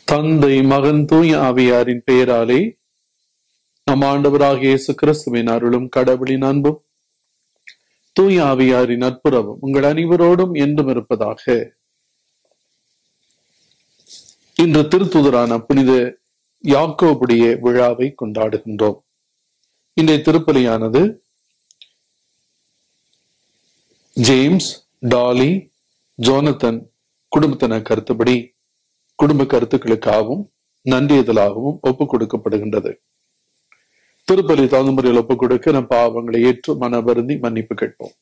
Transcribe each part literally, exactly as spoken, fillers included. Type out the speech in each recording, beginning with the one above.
தந்தை மகன் தூய ஆவியாரின் பெயராலே நம் ஆண்டவராகிய இயேசு கிறிஸ்துவின் அருளும் கடவுளின் அன்பும் தூய ஆவியாரின் நட்புறவும் உங்கள் அனைவரோடும் என்றும் இருப்பதாக. இன்று திருத்துதரான புனித யாக்கோபுடைய விழாவை கொண்டாடுகின்றோம். இன்றைய திருப்பலியானது ஜேம்ஸ், டாலி, ஜோனத்தன் குடும்பத்தினர் கருத்துப்படி குடும்ப கருத்துக்களுக்காகவும் நன்றியதலாகவும் ஒப்புக் கொடுக்கப்படுகின்றது. திருப்பலி தகுந்த முறையில் ஒப்புக் கொடுக்க நம் பாவங்களை ஏற்று மன வருந்தி மன்னிப்பு கேட்போம்.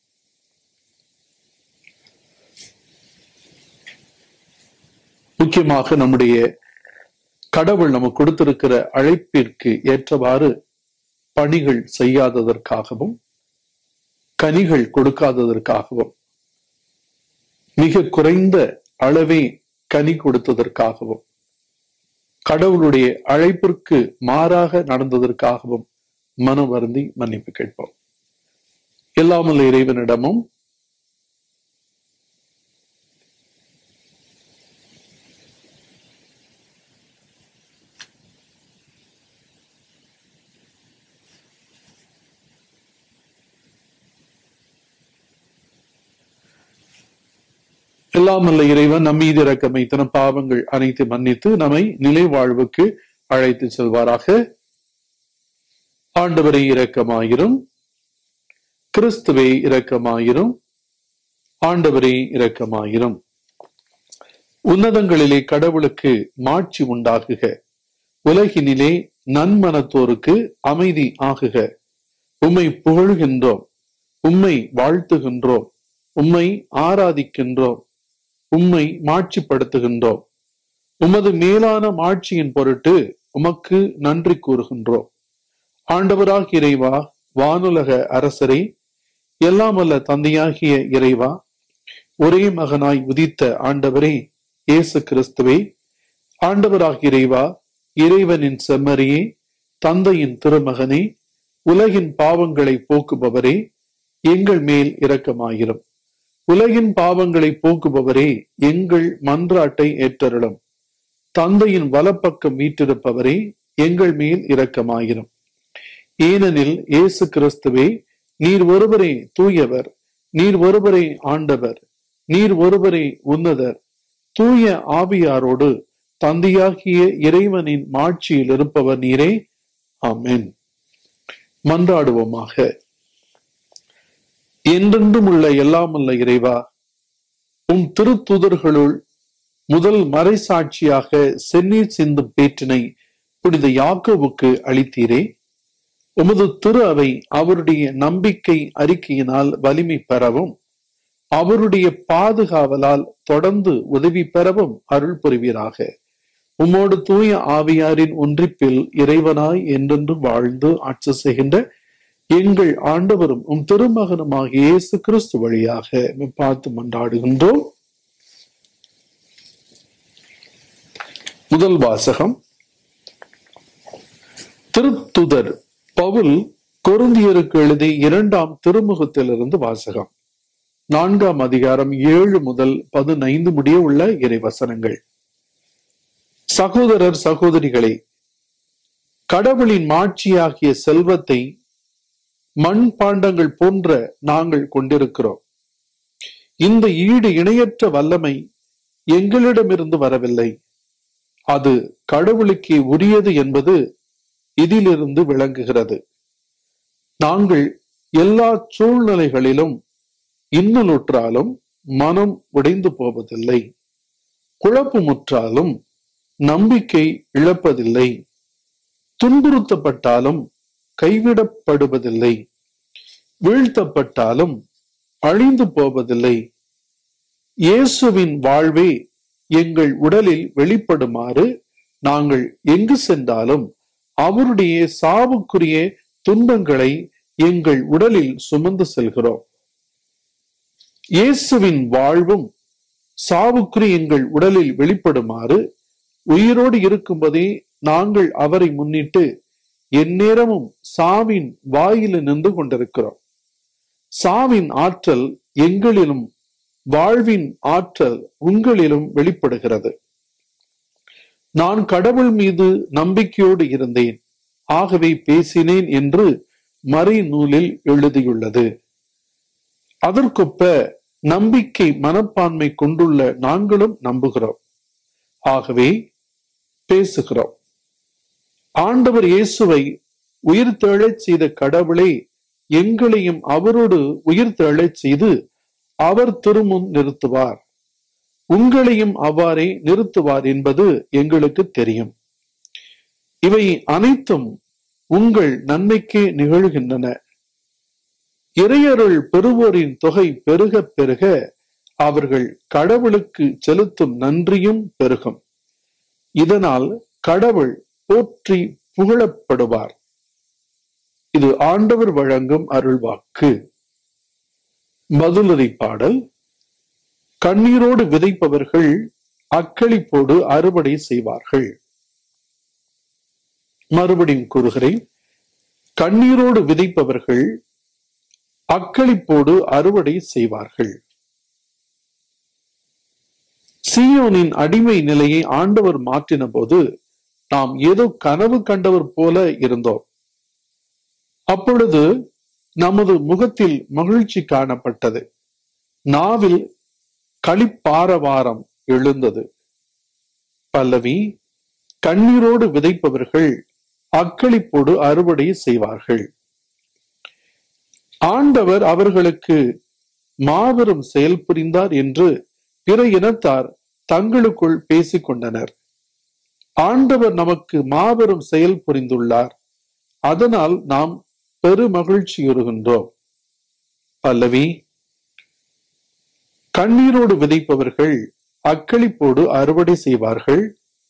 முக்கியமாக நம்முடைய கடவுள் நமக்கு கொடுத்திருக்கிற அழைப்பிற்கு ஏற்றவாறு பணிகள் செய்யாததற்காகவும் கனிகள் கொடுக்காததற்காகவும் மிக குறைந்த அளவே கனி கொடுத்ததற்காகவும் கடவுளுடைய அழைப்பிற்கு மாறாக நடந்ததற்காகவும் மன வருந்தி மன்னிப்பு கேட்போம். எல்லாமல்ல இறைவனிடமும் எல்லாமல்ல இறைவன் நம் மீது இரக்கம் வைத்து நம் பாவங்கள் அனைத்து மன்னித்து நம்மை நிலை வாழ்வுக்கு அழைத்து செல்வாராக. ஆண்டவரை இரக்கமாயிரும், கிறிஸ்துவை இரக்கமாயிரும், ஆண்டவரை இரக்கமாயிரும். உன்னதங்களிலே கடவுளுக்கு மாட்சி உண்டாகுக, உலகினிலே நன்மனத்தோருக்கு அமைதி ஆகுக. உம்மை புகழ்கின்றோம், உம்மை வாழ்த்துகின்றோம், உம்மை ஆராதிக்கின்றோம், உம்மை மாட்சிப்படுத்துகின்றோம். உமது மேலான மாட்சியின் பொருட்டு உமக்கு நன்றி கூறுகின்றோம். ஆண்டவராகிய இறைவா, வானுலக அரசரை, எல்லாம் வல்ல தந்தையாகிய இறைவா, ஒரே மகனாய் உதித்த ஆண்டவரே இயேசு கிறிஸ்துவே, ஆண்டவராகிய இறைவா, இறைவனின் செம்மறியே, தந்தையின் திருமகனே, உலகின் பாவங்களை போக்குபவரே, எங்கள் மேல் இரக்கமாயிரும். உலகின் பாவங்களை போக்குபவரே, எங்கள் மன்றாட்டை ஏற்றருளும். தந்தையின் வலப்பக்கம் வீற்றிருப்பவரே, எங்கள் மேல் இரக்கமாயிரும். ஏனெனில் இயேசு கிறிஸ்துவே, நீர் ஒருவரே தூயவர், நீர் ஒருவரே ஆண்டவர், நீர் ஒருவரே உன்னதர், தூய ஆவியாரோடு தந்தையாகிய இறைவனின் மாட்சியில் இருப்பவர் நீரே. ஆமென். மன்றாடுவோமாக. என்றென்றும் உள்ள எல்லாமல்ல இறைவா, உம் திருத்துதர்களுள் முதல் மறைசாட்சியாக செந்நீர் சிந்தும் பேற்றினை புனித யாக்கோபுக்கு அளித்தீரே. உமது திரு அவை அவருடைய நம்பிக்கை அறிக்கையினால் வலிமை பெறவும் அவருடைய பாதுகாவலால் தொடர்ந்து உதவி பெறவும் அருள் புரிவீராக. உம்மோடு தூய ஆவியாரின் ஒன்றிப்பில் இறைவனாய் என்றென்று வாழ்ந்து ஆட்சி செய்கின்ற எங்கள் ஆண்டவரும் உம் திருமகனுமாகிய இயேசு கிறிஸ்து வழியாக பார்த்து மன்றாடுகின்றோம். முதல் வாசகம். திருத்துதர் பவுல் கொரிந்தியருக்கு எழுதி இரண்டாம் திருமுகத்திலிருந்து வாசகம். நான்காம் அதிகாரம் ஏழு முதல் பதினைந்து முடிய உள்ள இறைவசனங்கள். சகோதரர் சகோதரிகளே, கடவுளின் மாட்சியாகிய செல்வத்தை மண் பாண்டங்கள் போன்ற நாங்கள் கொண்டிருக்கிறோம். இந்த ஈடு இணையற்ற வல்லமை எங்களிடமிருந்து வரவில்லை, அது கடவுளுக்கே உரியது என்பது இதிலிருந்து விளங்குகிறது. நாங்கள் எல்லா சூழ்நிலைகளிலும் இன்னலுற்றாலும் மனம் உடைந்து போவதில்லை, குழப்பமுற்றாலும் நம்பிக்கை இழப்பதில்லை, துன்புறுத்தப்பட்டாலும் கைவிடப்படுவதில்லை, வீழ்த்தப்பட்டாலும் அழிந்து போவதில்லை. இயேசுவின் வாழ்வே எங்கள் உடலில் வெளிப்படுமாறு நாங்கள் எங்கு சென்றாலும் அவருடைய சாவுக்குரிய துன்பங்களை எங்கள் உடலில் சுமந்து செல்கிறோம். இயேசுவின் வாழ்வும் சாவுக்குரிய எங்கள் உடலில் வெளிப்படுமாறு உயிரோடு இருக்கும்போதே நாங்கள் அவரை முன்னிட்டு எந்நேரமும் சாவின் வாயில நின்று கொண்டிருக்கிறோம். சாவின் ஆற்றல் எங்களிலும் வாழ்வின் ஆற்றல் உங்களிலும் வெளிப்படுகிறது. நான் கடவுள் மீது நம்பிக்கையோடு இருந்தேன், ஆகவே பேசினேன் என்று மறை நூலில் எழுதியுள்ளது. அதற்கொப்ப நம்பிக்கை மனப்பான்மை கொண்டுள்ள நாங்களும் நம்புகிறோம், ஆகவே பேசுகிறோம். ஆண்டவர் இயேசுவை உயிர் தெழச் செய்த கடவுளே எங்களையும் அவரோடு உயிர் தெழச் செய்து அவர் திருமுன் நிறுத்துவார், உங்களையும் அவ்வாறே நிறுத்துவார் என்பது எங்களுக்கு தெரியும். இவை அனைத்தும் உங்கள் நன்மைக்கே நிகழ்கின்றன. இறையருள் பெறுவோரின் தொகை பெருக பெருக அவர்கள் கடவுளுக்கு செலுத்தும் நன்றியும் பெருகும். இதனால் கடவுள் போற்றி புகழப்படுவார். இது ஆண்டவர் வழங்கும் அருள்வாக்கு. பதிலுரை பாடல். கண்ணீரோடு விதைப்பவர்கள் அக்களிப்போடு அறுவடை செய்வார்கள். மறுபடியும் கூறுகிறேன், கண்ணீரோடு விதைப்பவர்கள் அக்களிப்போடு அறுவடை செய்வார்கள். சீயோனின் அடிமை நிலையை ஆண்டவர் மாற்றின போது நாம் ஏதோ கனவு கண்டவர் போல இருந்தோம். அப்பொழுது நமது முகத்தில் மகிழ்ச்சி காணப்பட்டது, நாவில் களிப்பாரவாரம் எழுந்தது. பல்லவி. கண்ணீரோடு விதைப்பவர்கள் அக்களிப்போடு அறுவடை செய்வார்கள். ஆண்டவர் அவர்களுக்கு மாபெரும் செயல் புரிந்தார் என்று பிற இனத்தார் தங்களுக்குள் பேசிக் கொண்டனர். ஆண்டவர் நமக்கு மாபெரும் செயல் புரிந்துள்ளார், அதனால் நாம் பெரு மகிழ்ச்சியுறுகின்றோம். பல்லவி. கண்ணீரோடு விதைப்பவர்கள் அக்களிப்போடு அறுவடை செய்வார்கள்.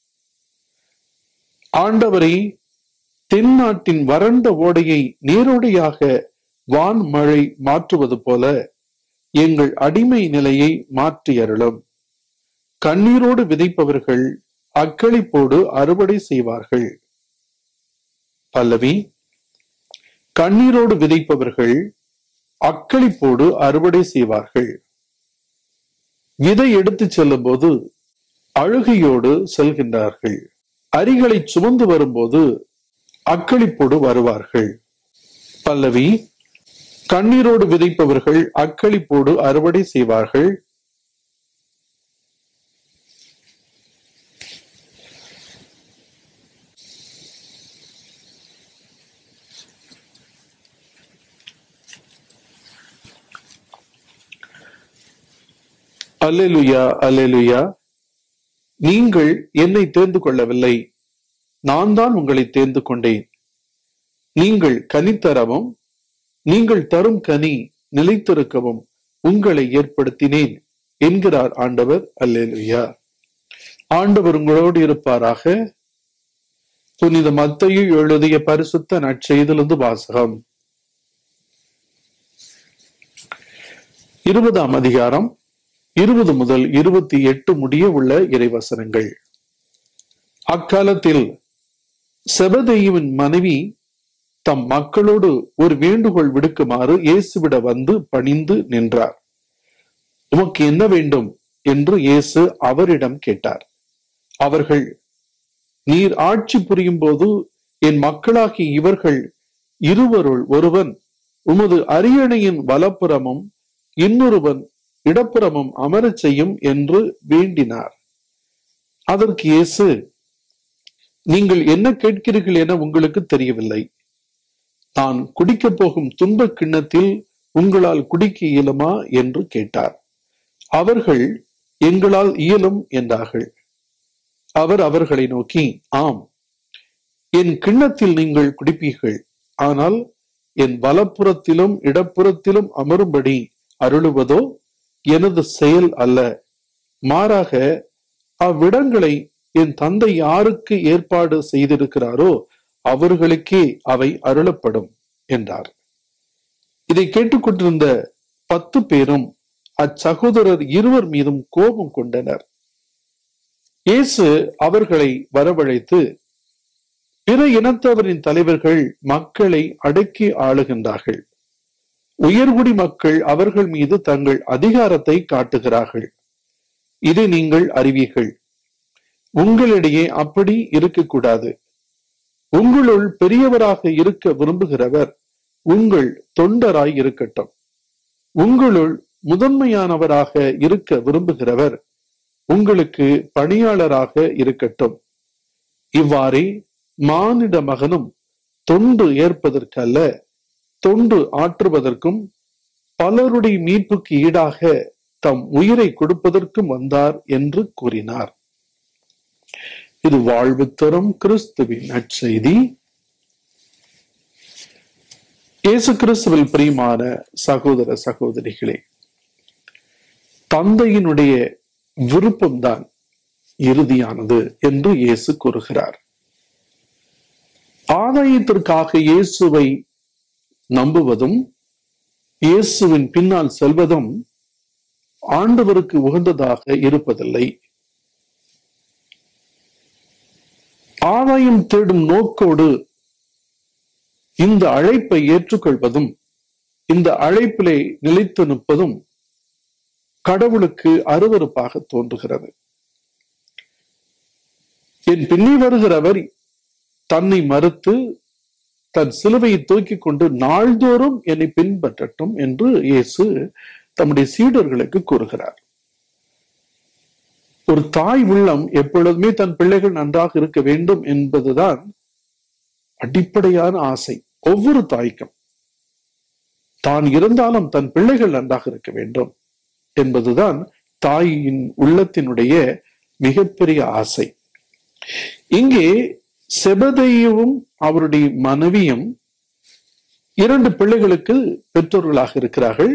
ஆண்டவரை தென்னாட்டின் வறண்ட ஓடையை நீரோடையாக வான்மழை மாற்றுவது போல எங்கள் அடிமை நிலையை மாற்றி அருளும். கண்ணீரோடு விதைப்பவர்கள் அக்களிப்போடு அறுவடை செய்வார்கள். பல்லவி. கண்ணீரோடு விதைப்பவர்கள் அக்களிப்போடு அறுவடை செய்வார்கள். விதை எடுத்து செல்லும் போது அழுகையோடு செல்கின்றார்கள், அரிகளை சுமந்து வரும்போது அக்களிப்போடு வருவார்கள். பல்லவி. கண்ணீரோடு விதைப்பவர்கள் அக்களிப்போடு அறுவடை செய்வார்கள். அல்லேலூயா, அல்லேலூயா. நீங்கள் என்னை தேர்ந்து கொள்ளவில்லை, நான் தான் உங்களை தேர்ந்து கொண்டேன். நீங்கள் கனி தரவும் நீங்கள் தரும் கனி நிலைத்திருக்கவும் உங்களை ஏற்படுத்தினேன் என்கிறார் ஆண்டவர். அல்லேலூயா. ஆண்டவர் உங்களோடு இருப்பாராக. புனித மத்தேயு எழுதிய பரிசுத்த நற்செய்தியிலிருந்து வாசகம். இருபதாம் அதிகாரம் இருபது முதல் இருபத்தி எட்டு முடிய உள்ள இறைவசனங்கள். அக்காலத்தில் செபதேயுவின் மனைவி தம் மக்களோடு ஒரு வேண்டுகோள் விடுக்குமாறு இயேசுவிட வந்து பணிந்து நின்றார். உமக்கு என்ன வேண்டும் என்று இயேசு அவரிடம் கேட்டார். அவர்கள், நீர் ஆட்சி புரியும் போது என் மக்களாகி இவர்கள் இருவருள் ஒருவன் உமது அரியணையின் வலப்புறமும் இன்னொருவன் இடப்புறமும் அமரச் செய்யும் என்று வேண்டினார். அதற்கு இயேசு, நீங்கள் என்ன கேட்கிறீர்கள் என உங்களுக்கு தெரியவில்லை. நான் குடிக்கப் போகும் துன்ப கிண்ணத்தில் உங்களால் குடிக்க இயலுமா என்று கேட்டார். அவர்கள், எங்களால் இயலும் என்றார்கள். அவர் அவர்களை நோக்கி, ஆம், என் கிண்ணத்தில் நீங்கள் குடிப்பீர்கள், ஆனால் என் வலப்புறத்திலும் இடப்புறத்திலும் அமரும்படி அருளுவதோ எனது செயல் அல்ல, மாறாக அவ்விடங்களை என் தந்தை யாருக்கு ஏற்பாடு செய்திருக்கிறாரோ அவர்களுக்கே அவை அருளப்படும் என்றார். இதை கேட்டுக்கொண்டிருந்த பத்து பேரும் அச்சகோதரர் இருவர் மீதும் கோபம் கொண்டனர். இயேசு அவர்களை வரவழைத்து, பிற இனத்தவரின் தலைவர்கள் மக்களை அடக்கி ஆளுகின்றார்கள், உயர்குடி மக்கள் அவர்கள் மீது தங்கள் அதிகாரத்தை காட்டுகிறார்கள், இதை நீங்கள் அறிவீர்கள். உங்களிடையே அப்படி இருக்கக்கூடாது. உங்களுள் பெரியவராக இருக்க விரும்புகிறவர் உங்கள் தொண்டராய் இருக்கட்டும். உங்களுள் முதன்மையானவராக இருக்க விரும்புகிறவர் உங்களுக்கு பணியாளராக இருக்கட்டும். இவ்வாறே மானிட மகனும் தொண்டு ஏற்பதற்கல்ல, தொண்டு ஆற்றுவதற்கும் பலருடைய மீட்புக்கு ஈடாக தம் உயிரை கொடுப்பதற்கும் வந்தார் என்று கூறினார். இது வாழ்வு தரும் கிறிஸ்துவின் நற்செய்தி. இயேசு கிறிஸ்துவில் பிரியமான சகோதர சகோதரிகளே, தந்தையினுடைய விருப்பம்தான் இறுதியானது என்று இயேசு கூறுகிறார். ஆதாயத்திற்காக இயேசுவை நம்புவதும் இயேசுவின் பின்னால் செல்வதும் ஆண்டவருக்கு உகந்ததாக இருப்பதில்லை. ஆதாயம் தேடும் நோக்கோடு இந்த அழைப்பை ஏற்றுக்கொள்வதும் இந்த அழைப்பிலே நிலைத்து நிற்பதும் கடவுளுக்கு அருவருப்பாக தோன்றுகிறது. என் பின்னே வருகிறவர் தன்னை மறுத்து தன் சிலுவையை தூக்கி கொண்டு நாள்தோறும் என்னை பின்பற்றட்டும் என்று இயேசு தம்முடைய சீடர்களுக்கு கூறுகிறார். ஒரு தாய் உள்ளம் எப்பொழுதுமே தன் பிள்ளைகள் நன்றாக இருக்க வேண்டும் என்பதுதான் அடிப்படையான ஆசை. ஒவ்வொரு தாய்க்கும் தான் இருந்தாலும் தன் பிள்ளைகள் நன்றாக இருக்க வேண்டும் என்பதுதான் தாயின் உள்ளத்தினுடைய மிகப்பெரிய ஆசை. இங்கே செபதேயுவும் அவருடைய மனைவியும் இரண்டு பிள்ளைகளுக்கு பெற்றோர்களாக இருக்கிறார்கள்.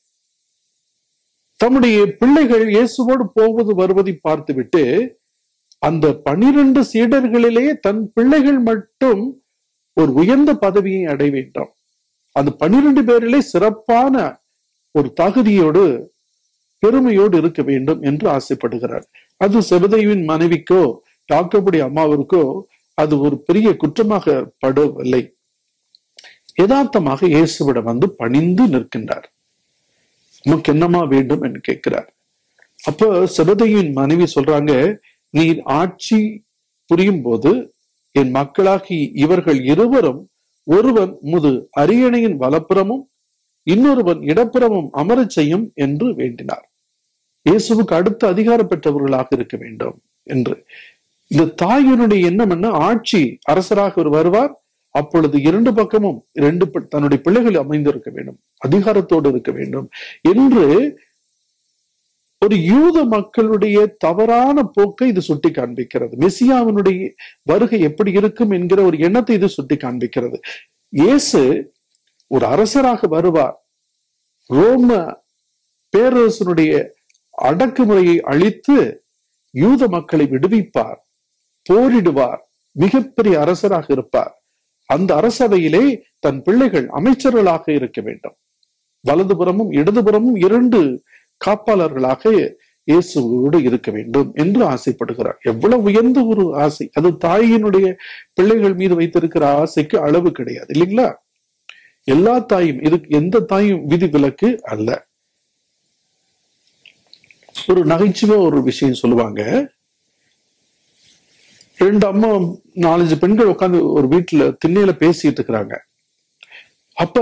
தம்முடைய பிள்ளைகள் இயேசுவோடு போவது வருவதை பார்த்துவிட்டு அந்த பனிரெண்டு சீடர்களிலே தன் பிள்ளைகள் மட்டும் ஒரு உயர்ந்த பதவியை அடைய வேண்டும், அந்த பனிரெண்டு பேரிலே சிறப்பான ஒரு தகுதியோடு பெருமையோடு இருக்க வேண்டும் என்று ஆசைப்படுகிறார். அது செபதேயுவின் மனைவிக்கோ யாக்கோபுடைய அம்மாவிற்கோ அது ஒரு பெரிய குற்றமாக படவில்லை. யதார்த்தமாக இயேசுவிடம் வந்து பணிந்து நிற்கின்றார். நமக்கு என்னமா வேண்டும் என்று கேட்கிறார். அப்போ செபதேயுவின் மனைவி சொல்றாங்க, நீர் ஆட்சி புரியும் போது என் மக்களாகி இவர்கள் இருவரும் ஒருவன் முது அரியணையின் வலப்புறமும் இன்னொருவன் இடப்புறமும் அமரச் செய்யும் என்று வேண்டினார். இயேசுவுக்கு அடுத்த அதிகாரம் பெற்றவர்களாக இருக்க வேண்டும் என்று. இந்த தாயினுடைய எண்ணம் என்ன? ஆட்சி அரசராக ஒரு வருவார், அப்பொழுது இரண்டு பக்கமும் இரண்டு தன்னுடைய பிள்ளைகள் அமைந்திருக்க வேண்டும், அதிகாரத்தோடு இருக்க வேண்டும் என்று ஒரு யூத மக்களுடைய தவறான போக்கை இது சுட்டி காண்பிக்கிறது. மெசியாவினுடைய வருகை எப்படி இருக்கும் என்கிற ஒரு எண்ணத்தை இது சுட்டி காண்பிக்கிறது. இயேசு ஒரு அரசராக வருவார், ரோம பேரரசனுடைய அடக்குமுறையை அழித்து யூத மக்களை விடுவிப்பார், போரிடுவார், மிகப்பெரிய அரசராக இருப்பார். அந்த அரசவையிலே தன் பிள்ளைகள் அமைச்சர்களாக இருக்க வேண்டும். வலதுபுறமும் இடதுபுறமும் இரண்டு காப்பாளர்களாக இயேசுவோடு இருக்க வேண்டும் என்று ஆசைப்படுகிறார். எவ்வளவு உயர்ந்த ஒரு ஆசை! அது தாயினுடைய பிள்ளைகள் மீது வைத்திருக்கிற ஆசைக்கு அளவு கிடையாது, இல்லைங்களா? எல்லா தாயும், இதுக்கு எந்த தாயும் விதி விலக்கு அல்ல. ஒரு நகைச்சுவை ஒரு விஷயம் சொல்லுவாங்க. ரெண்டு அம்மா நாலஞ்சு பெண்கள் உட்காந்து ஒரு வீட்டுல திண்ணையில பேசிட்டு இருக்கிறாங்க. அப்ப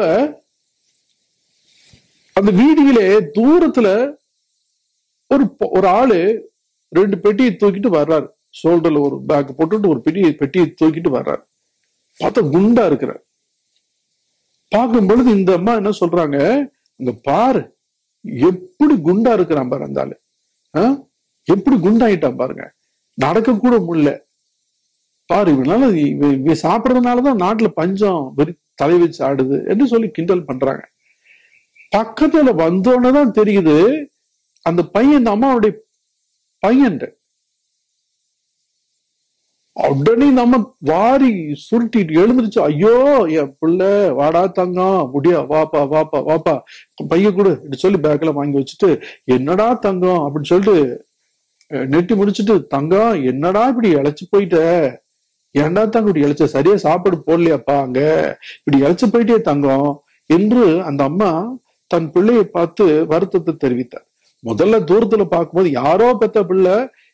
அந்த வீதியிலே தூரத்துல ஒரு ஒரு ஆளு ரெண்டு பெட்டியை தூக்கிட்டு வர்றாரு. ஷோல்டர்ல ஒரு பேக் போட்டுட்டு ஒரு பெட்டியை பெட்டியை தூக்கிட்டு வர்றாரு. பார்த்தா குண்டா இருக்கிறார். பார்க்கும் பொழுது இந்த அம்மா என்ன சொல்றாங்க, இங்க பாரு எப்படி குண்டா இருக்கிறான் பாரு, அந்த ஆளு ஆஹ் எப்படி குண்டாயிட்டான் பாருங்க, நடக்க கூட முடியல பாரு, இவனால இவ சாப்பிடறதுனாலதான் நாட்டுல பஞ்சம் வெறி தலை வச்சு ஆடுது என்று சொல்லி கிண்டல் பண்றாங்க. பக்கத்துல வந்தோன்னதான் தெரியுது அந்த பையன் இந்த அம்மாவுடைய பையன். உடனே நம்ம வாரி சுருட்டிட்டு எழுந்துருச்சு, ஐயோ என் பிள்ளை வாடா தங்கம், முடியா வாப்பா வாப்பா வாப்பா பைய கூட சொல்லி பேக்ல வாங்கி வச்சுட்டு, என்னடா தங்கம் அப்படின்னு சொல்லிட்டு நெட்டி முடிச்சுட்டு, தங்கம் என்னடா இப்படி இழைச்சு போயிட்ட, ஏன்டா தங்க இப்படி இழைச்ச, சரியா சாப்பாடு போடலையாப்பா, அங்க இப்படி இழைச்சு போயிட்டே தங்கம் என்று அந்த அம்மா தன் பிள்ளையை பார்த்து வருத்தத்தை தெரிவித்தார். முதல்ல தூரத்துல பார்க்கும்போது யாரோ பெத்த பிள்ளை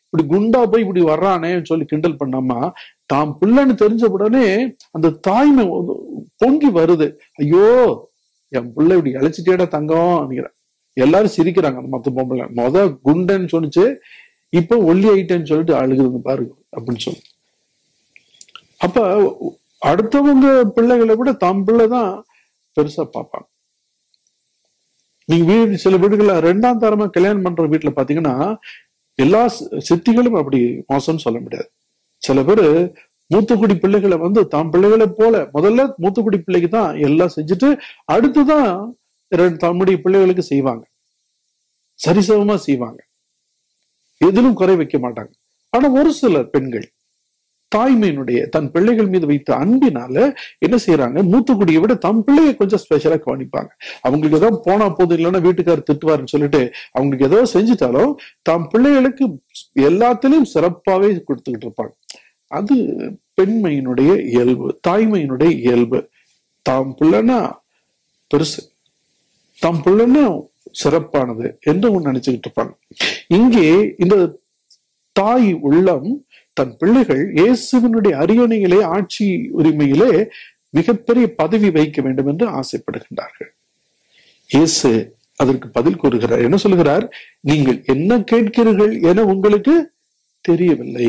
இப்படி குண்டா போய் இப்படி வர்றானேன்னு சொல்லி கிண்டல் பண்ணாமா, தாம் பிள்ளைன்னு தெரிஞ்ச உடனே அந்த தாய்மை பொங்கி வருது. ஐயோ என் பிள்ளை இப்படி இழைச்சிட்டேடா தங்கம் நினைக்கிறேன். எல்லாரும் சிரிக்கிறாங்க. அந்த மத்த பொம்பளை மொத குண்டன்னு சொன்னிச்சு, இப்ப ஒல்லி ஆயிட்டேன்னு சொல்லிட்டு அழுகுதுங்க பாருங்க அப்படின்னு சொல்லி. அப்ப அடுத்தவங்க பிள்ளைகளை விட தம் பிள்ளைதான் பெருசா பார்ப்பாங்க. நீங்க வீடு சில வீடுகள்ல ரெண்டாம் தரமா கல்யாணம் பண்ற வீட்டுல பாத்தீங்கன்னா எல்லா சித்திகளும் அப்படி மோசம்னு சொல்ல முடியாது. சில பேரு மூத்துக்குடி பிள்ளைகளை வந்து தாம் பிள்ளைகளை போல முதல்ல மூத்துக்குடி பிள்ளைக்கு தான் எல்லாம் செஞ்சுட்டு அடுத்துதான் தம்முடைய பிள்ளைகளுக்கு செய்வாங்க. சரிசமமா செய்வாங்க, எதிலும் குறை வைக்க மாட்டாங்க. ஆனா ஒரு சில பெண்கள் தாய்மையினுடைய தன் பிள்ளைகள் மீது வைத்த அன்பினால என்ன செய்யறாங்க, மூத்துக்குடியை விட தம் பிள்ளையை கொஞ்சம் ஸ்பெஷலா கவனிப்பாங்க. அவங்களுக்கு ஏதோ போனா போதும், இல்லைன்னா வீட்டுக்காரர் திட்டுவாருன்னு சொல்லிட்டு அவங்களுக்கு ஏதோ செஞ்சுட்டாலும் தம் பிள்ளைகளுக்கு எல்லாத்திலையும் சிறப்பாவே கொடுத்துக்கிட்டு இருப்பாங்க. அது பெண்மையினுடைய இயல்பு, தாய்மையினுடைய இயல்பு. தாம் பிள்ளைன்னா பெருசு, தாம் பிள்ளைன்னா சிறப்பானது என்று ஒன்று நினைச்சுக்கிட்டு இருப்பாங்க. இங்கே இந்த தாய் உள்ளம் தன் பிள்ளைகள் இயேசுவினுடைய அரியணையிலே ஆட்சி உரிமையிலே மிகப்பெரிய பதவி வைக்க வேண்டும் என்று ஆசைப்படுகின்றார்கள். இயேசு அதற்கு பதில் கூறுகிறார். என்ன சொல்லுகிறார்? நீங்கள் என்ன கேட்கிறீர்கள் என உங்களுக்கு தெரியவில்லை.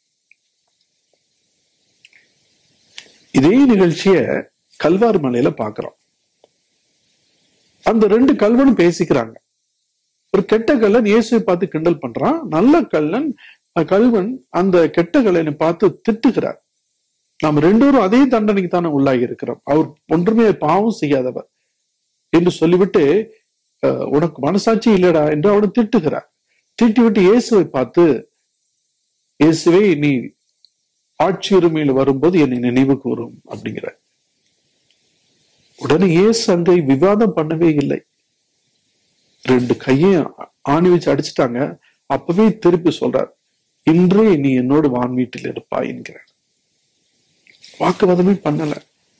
இதே நிகழ்ச்சிய கல்வாரி மலையில பாக்குறோம். அந்த ரெண்டு கல்வனும் பேசிக்கிறாங்க. ஒரு கெட்ட கல்லன் இயேசுவை பார்த்து கிண்டல் பண்றான். நல்ல கல்லன் கல்வன் அந்த கெட்ட கல்லனை பார்த்து திட்டுகிறார். நாம் ரெண்டோரும் அதே தண்டனைக்கு தானே உள்ளாகி இருக்கிறோம், அவர் ஒன்றுமே பாவம் செய்யாதவர் என்று சொல்லிவிட்டு உனக்கு மனசாட்சி இல்லடா என்று அவனை திட்டுகிறார். திட்டிவிட்டு இயேசுவை பார்த்து, இயேசுவே நீ ஆட்சி உரிமையில் வரும்போது என்னை நினைவு கூறும் அப்படிங்கிற. உடனே இயேசு அங்கே விவாதம் பண்ணவே இல்லை. ரெண்டு கையையும் ஆணி வச்சு அடிச்சுட்டாங்க. அப்பவே திருப்பி சொல்றார், இன்றே நீ என்னோடு வான் வீட்டில் இருப்பாய் என்கிறார். வாக்குவாதமே பண்ணல.